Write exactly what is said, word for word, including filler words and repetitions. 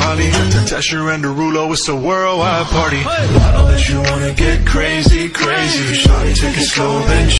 Molly, Tesher and Derulo, it's a worldwide party. I know that you wanna get crazy, crazy. Shawty, take it slow, then